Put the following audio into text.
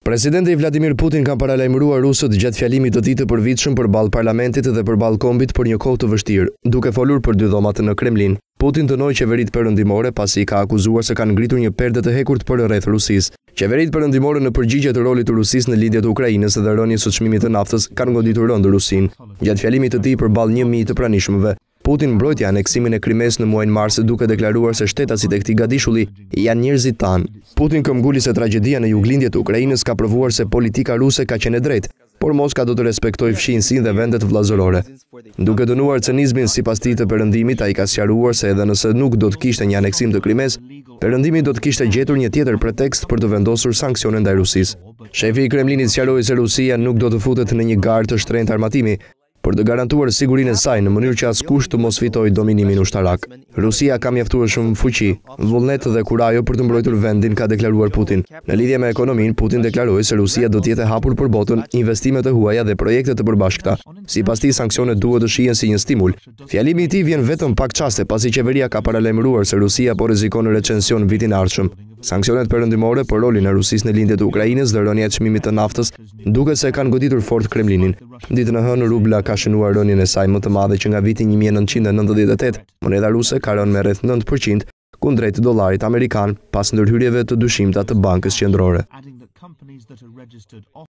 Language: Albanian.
Presidenti Vladimir Putin ka paralajmëruar rusët gjatë fjalimit të tij të përvitshëm përballë parlamentit dhe përballë kombit për një kohë të vështirë, duke folur për dy dhomat në Kremlin. Putin dënoi qeveritë perëndimore pasi ka akuzuar se kanë ngritur një perde të hekurt për rreth Rusisë. Qeveritë perëndimore në përgjigje të rolit të Rusisë në lidhje të Ukrainës dhe rënies së çmimit të naftës kanë goditur rënd Rusinë. Gjatë fjalimit të tij përballë 1000 të pranishmëve, Putin mbrojti aneksimin e Krimes në muajin mars duke deklaruar se shtetasit e këtij gadishulli janë njerëzit tanë. Putin këmbguli se tragjedia në juglindje të Ukrainës ka provuar se politika ruse ka qenë e drejtë, por Moska do të respektojë fshinjësinë dhe vendet vllazërore. Duke dënuar cinizmin sipas tij të Perëndimit, ai ka sqaruar se edhe nëse nuk do të kishte një aneksim të Krimes, Perëndimi do të kishte gjetur një tjetër pretekst për të vendosur sanksione ndaj Rusisë. Shefi i Kremlinit sqaroi se Rusia nuk do të futet në një garë të shtrenjtë armatimi, për të garantuar sigurinë e saj në mënyrë që askush të mos fitojë dominimin ushtarak. Rusia ka mjaftueshëm fuqi, vullnet dhe kurajo për të mbrojtur vendin, ka deklaruar Putin. Në lidhje me ekonominë, Putin deklaroi se Rusia do të jetë e hapur për botën, investime të huaja dhe projekte të përbashkëta. Sipas tij, sanksionet duhet të shihen si një stimul. Fjalimi i tij vjen vetëm pak çaste pasi qeveria ka paralajmëruar se Rusia po rrezikon recesion vitin e ardhshëm. Sanksionet perëndimore për rolin e Rusisë në lindje të Ukrainës dhe rënja e çmimit të naftës duket se kanë goditur fort Kremlinin. Ditën e hënë rubla ka shënuar rënien e saj më të madhe që nga viti 1998. Moneda ruse ka rënë me rreth 9% kundrejt dollarit amerikan pas ndërhyrjeve të dyshimta të Bankës Qendrore.